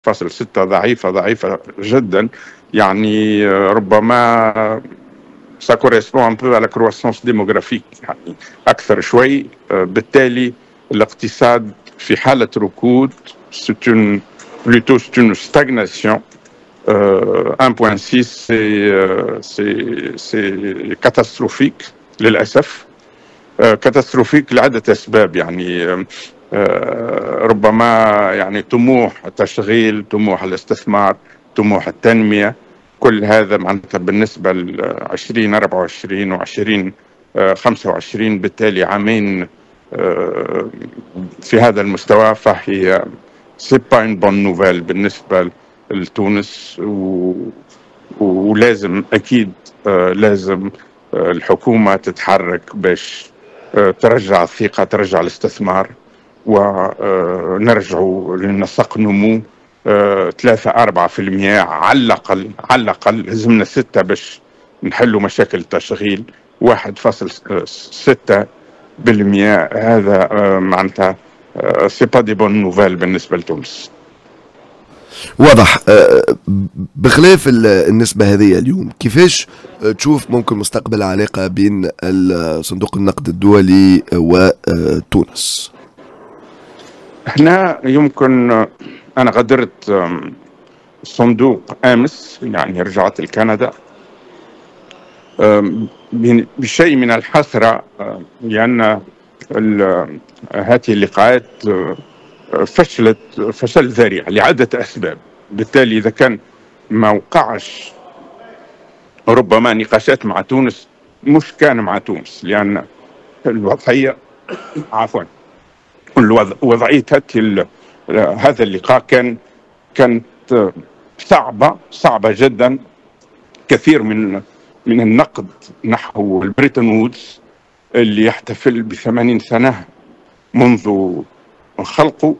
1.6 ضعيفة جدا. يعني ربما ça correspond un peu à la croissance démographique، يعني أكثر شوي. بالتالي الاقتصاد في حالة ركود، plutôt c'est une stagnation. 1.6 c'est catastrophique للأسف. كاتاستروفيك لعدة أسباب، يعني ربما يعني طموح التشغيل، طموح الاستثمار، طموح التنمية، كل هذا معناتها بالنسبة ل 2024 و 2025 بالتالي عامين في هذا المستوى، فهي سي با اون بون نوفيل بالنسبة لتونس. ولازم أكيد لازم الحكومة تتحرك باش ترجع الثقة، ترجع الاستثمار، ونرجعوا لنسق نمو 3-4% على الأقل. لازمنا 6 باش نحلوا مشاكل التشغيل. 1.6% هذا معناتها سي با دي بون نوفيل بالنسبة لتونس. واضح. بخلاف النسبة هذه اليوم، كيفاش تشوف ممكن مستقبل العلاقة بين صندوق النقد الدولي وتونس؟ هنا يمكن أنا غادرت الصندوق أمس، يعني رجعت لكندا بشيء من الحسرة، لأن هذه اللقاءات فشلت فشل ذريع لعدة أسباب. بالتالي إذا كان ما وقعش ربما نقاشات مع تونس، مش كان مع تونس، لأن الوضعية وضعية هذا اللقاء كانت صعبة جدا. كثير من النقد نحو البريتون وودز اللي يحتفل ب80 سنة منذ خلقه،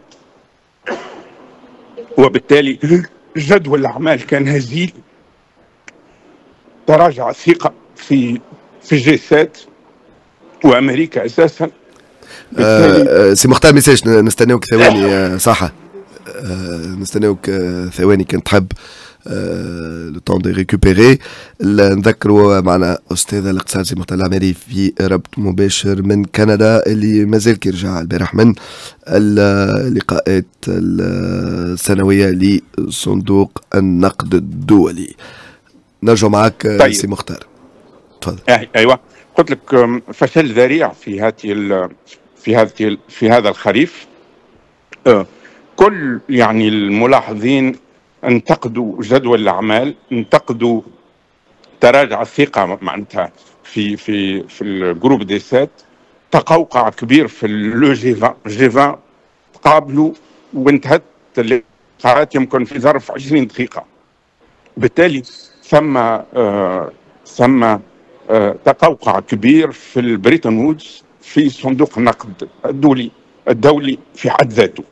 وبالتالي جدول الأعمال كان هزيل. تراجع الثقة في G7 وأمريكا أساسا. سي مختار ميساج نستناوك ثواني. صح، نستناوك ثواني كنت تحب لو طون دي ريكوبيري. نذكروا معنا أستاذ الاقتصاد سي مختار العماري في ربط مباشر من كندا، اللي مازال كيرجع البارح من اللقاءات السنوية لصندوق النقد الدولي. نرجع معك. طيب. سي مختار تفضل. ايوه، قلت لك فشل ذريع في هذا الخريف. كل يعني الملاحظين انتقدوا جدول الاعمال، انتقدوا تراجع الثقه معناتها في الجروب دي 7، تقوقع كبير في اللو جي 20 تقابلوا وانتهت اللقاءات يمكن في ظرف 20 دقيقه. بالتالي ثم تقوقع كبير في البريتون وودز في صندوق النقد الدولي في حد ذاته.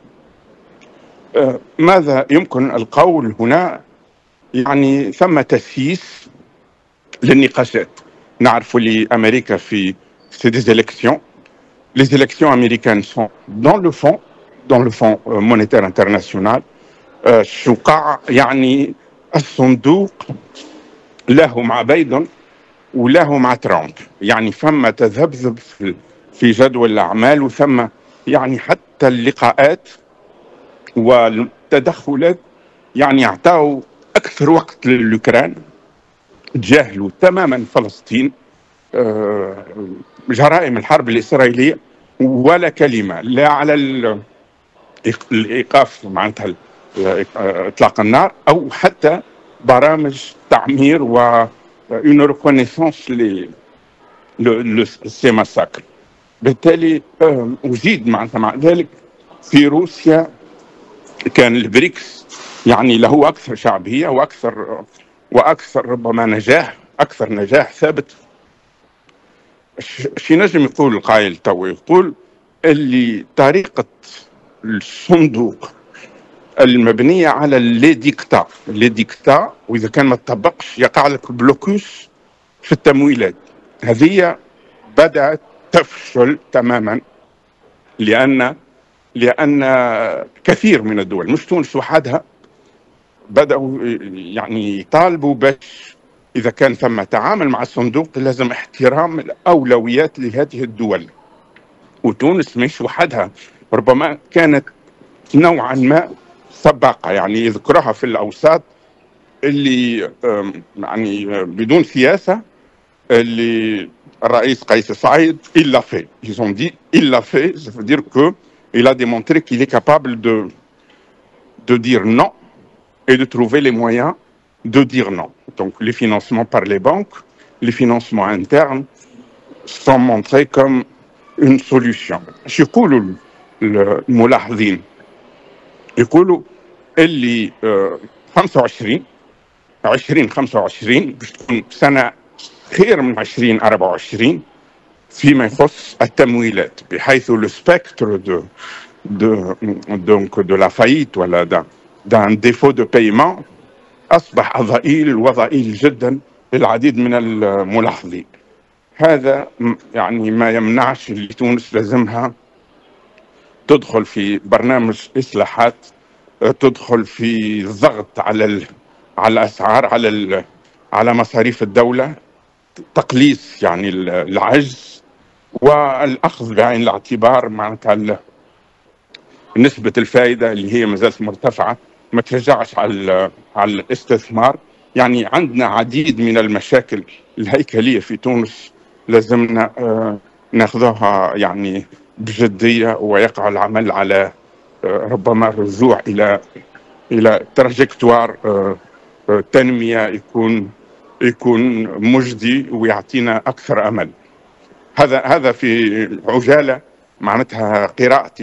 ماذا يمكن القول هنا؟ يعني ثم تسييس للنقاشات. نعرف اللي أمريكا في des élections. Les élections américaines sont dans le Fonds monétaire international. شو قاع يعني الصندوق له مع بايدن وله مع ترامب، يعني ثم تذبذب في جدول الأعمال، وثم يعني حتى اللقاءات والتدخلات يعني اعطوا أكثر وقت للأوكران، تجاهلوا تماما فلسطين، جرائم الحرب الإسرائيلية، ولا كلمة لا على الإيقاف معناتها إطلاق النار، أو حتى برامج تعمير و une reconnaissance ces massacres. بالتالي أزيد مع ذلك في روسيا كان البريكس يعني له أكثر شعبية وأكثر ربما نجاح، أكثر نجاح ثابت. شي نجم يقول القائل تو، يقول اللي طريقة الصندوق المبنية على لي ديكتا، وإذا كان ما تطبقش يقع لك بلوكوس في التمويلات. هذه بدأت تفشل تماما، لأن كثير من الدول، مش تونس وحدها، بدأوا يعني يطالبوا باش إذا كان ثم تعامل مع الصندوق لازم احترام الأولويات لهذه الدول، وتونس مش وحدها، ربما كانت نوعا ما سباقة، يعني يذكرها في الأوساط اللي يعني بدون سياسة، اللي الرئيس قيس سعيد il l'a fait. Ils ont dit il l'a fait, ça veut dire que il a démontré qu'il est capable de dire non et de trouver les moyens de dire non. Donc les financements par les banques, les financements internes sont montrés comme une solution. يقولوا الملاحظين يقولوا اللي 2025 باش تكون سنة خير من 2024 فيما يخص التمويلات، بحيث لو سبيكتر de la faillite ولا d'un défaut de paiement أصبح ضئيل وضئيل جدا للعديد من الملاحظين. هذا يعني ما يمنعش اللي تونس لازمها تدخل في برنامج إصلاحات، تدخل في ضغط على الأسعار، على مصاريف الدولة، تقليص يعني العجز، والأخذ بعين الاعتبار معناتها نسبة الفائدة اللي هي مازالت مرتفعة، ما تشجعش على الاستثمار. يعني عندنا عديد من المشاكل الهيكلية في تونس لازمنا ناخذها يعني بجدية، ويقع العمل على ربما الرجوع إلى تراجكتوار تنمية يكون مجدي ويعطينا أكثر أمل. هذا في عجالة معناتها قراءتي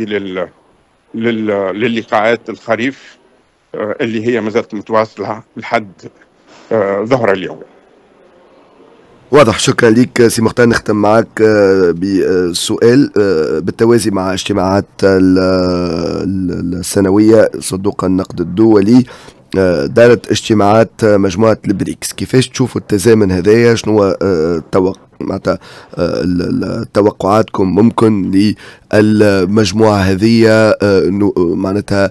للقاءات الخريف اللي هي ما زالت متواصلة لحد ظهر اليوم. واضح. شكرا لك سي مختار. نختم معك بسؤال بالتوازي مع اجتماعات السنوية صندوق النقد الدولي، دارت اجتماعات مجموعة البريكس، كيفاش تشوفوا التزامن هذايا؟ شنو معناتها توقعاتكم ممكن للمجموعة هذه، معناتها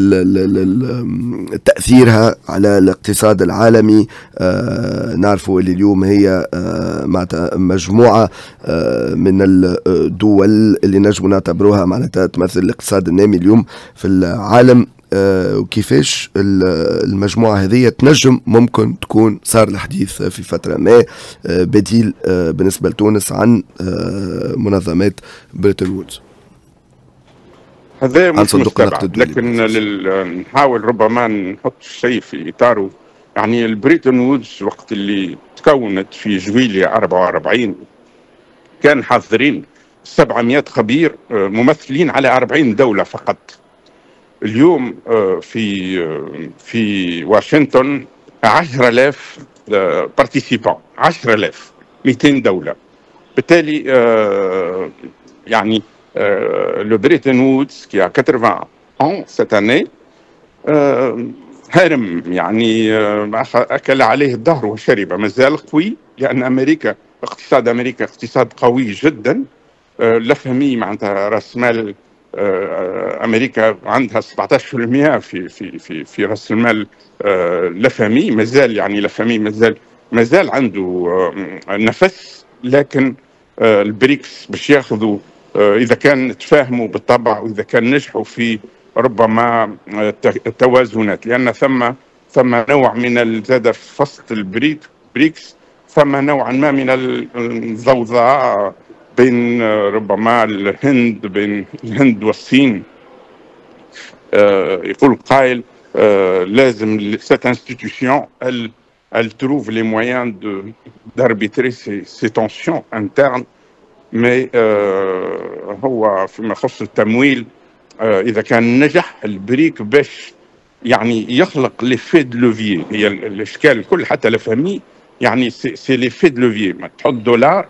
تأثيرها على الاقتصاد العالمي؟ نعرفوا اللي اليوم هي معناتها مجموعة من الدول اللي نجموا نعتبروها معناتها تمثل الاقتصاد النامي اليوم في العالم، وكيفاش المجموعة هذه تنجم ممكن تكون صار الحديث في فترة ما بديل بالنسبة لتونس عن منظمات بريتون وودز. هذا مش مستبعد، لكن نحاول ربما نحط الشيء في إطاره. يعني البريتون وودز وقت اللي تكونت في جويلية 44 كان حاضرين 700 خبير ممثلين على 40 دولة فقط. اليوم في واشنطن 10,000 بارتيسيبان، 10,000 200 دولة. بالتالي يعني le Bretton Woods qui a 80 ans cette année هرم، يعني أكل عليه الدهر وشرب، مازال قوي، لأن اقتصاد أمريكا اقتصاد قوي جدا. لفهمي معناتها رأس مال أمريكا عندها 17% في رأس المال لفهمي، مازال يعني لفهمي مازال عنده نفس. لكن البريكس باش ياخذوا إذا كان تفاهموا بالطبع، وإذا كان نجحوا في ربما التوازنات، لأن ثم نوع من زاد في فصل البريكس ثم نوعا ما من الضوضاء بين ربما بين الهند والصين. يقول قائل لازم cette institution elle trouve les moyens d'arbitrer ces tensions internes. mais هو فيما يخص التمويل إذا كان نجح البريك باش يعني يخلق ليفي دو لوفيي، هي الإشكال الكل حتى لفهمي، يعني سي ليفي دو لوفيي. ما تحط دولار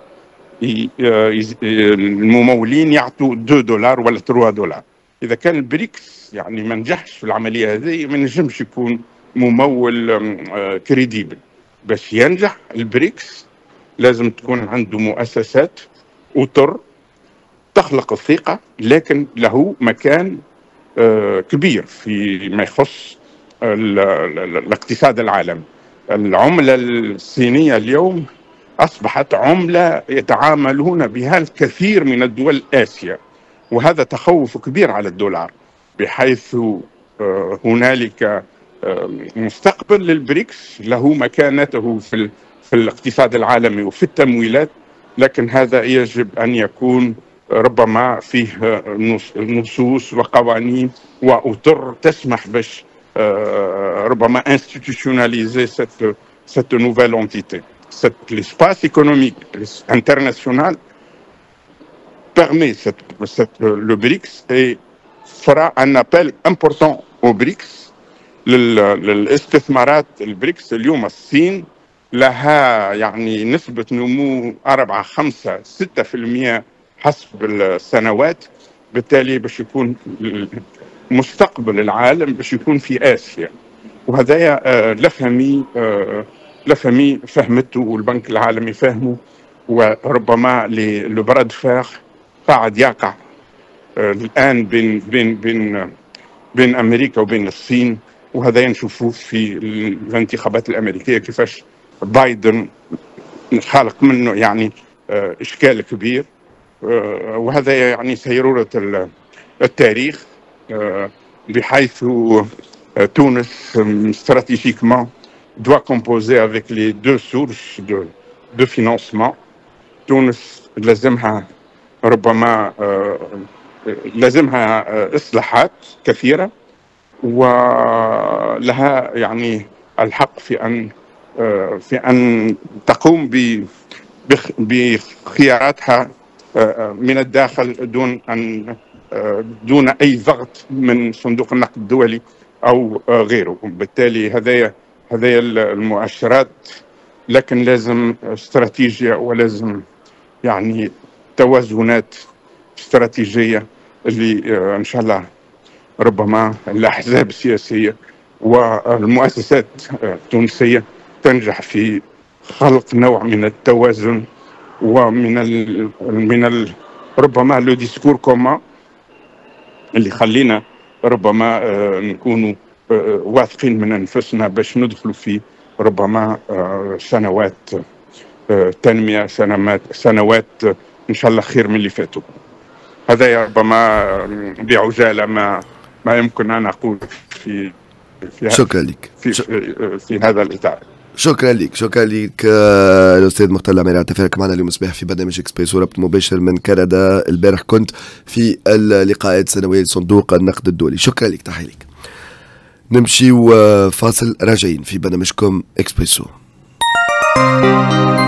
الممولين يعطوا $2 ولا $3. إذا كان البريكس يعني ما نجحش في العملية هذه، ما نجمش يكون ممول كريديبل. باش ينجح البريكس لازم تكون عنده مؤسسات أطر تخلق الثقة، لكن له مكان كبير في ما يخص الاقتصاد العالمي. العملة الصينية اليوم أصبحت عملة يتعاملون بها الكثير من الدول آسيا، وهذا تخوف كبير على الدولار، بحيث هنالك مستقبل للبريكس له مكانته في الاقتصاد العالمي وفي التمويلات، لكن هذا يجب أن يكون ربما فيه نصوص وقوانين وأطر تسمح باش ربما institutionnaliser cette nouvelle entité. L'espace économique international permet le BRICS et fera un appel important au BRICS للاستثمارات. البريكس اليوم الصين لها يعني نسبة نمو 4 5 6% حسب السنوات، بالتالي باش يكون مستقبل العالم باش يكون في آسيا، وهذا لفهمي فهمته والبنك العالمي فهمه، وربما لبراد فاغ قاعد يقع الآن بين أمريكا وبين الصين، وهذا نشوفوه في الانتخابات الأمريكية كيفاش بايدن خالق منه يعني إشكال كبير، وهذا يعني سيرورة التاريخ، بحيث تونس stratégiquement doit composer avec les deux sources de financement. تونس لازمها إصلاحات كثيرة، ولها يعني الحق في أن تقوم بخياراتها من الداخل دون أي ضغط من صندوق النقد الدولي أو غيره. بالتالي هذه المؤشرات، لكن لازم استراتيجية ولازم يعني توازنات استراتيجية اللي إن شاء الله ربما الأحزاب السياسية والمؤسسات التونسية تنجح في خلق نوع من التوازن ومن ربما لو ديسكور كومان اللي خلينا ربما نكونوا واثقين من أنفسنا باش ندخلوا في ربما سنوات تنمية، سنوات إن شاء الله خير من اللي فاتوا. هذا ربما بعجالة ما يمكن أن أقول في شكرا لك في هذا الإطار. شكرا لك الاستاذ مختار العميري على تفاعلك معنا اليوم الصباح في برنامج اكسبريسو ربط مباشر من كندا. البارح كنت في اللقاءات السنويه لصندوق النقد الدولي. شكرا لك، تحيه لك. نمشي وفاصل، راجعين في برنامجكم اكسبريسو.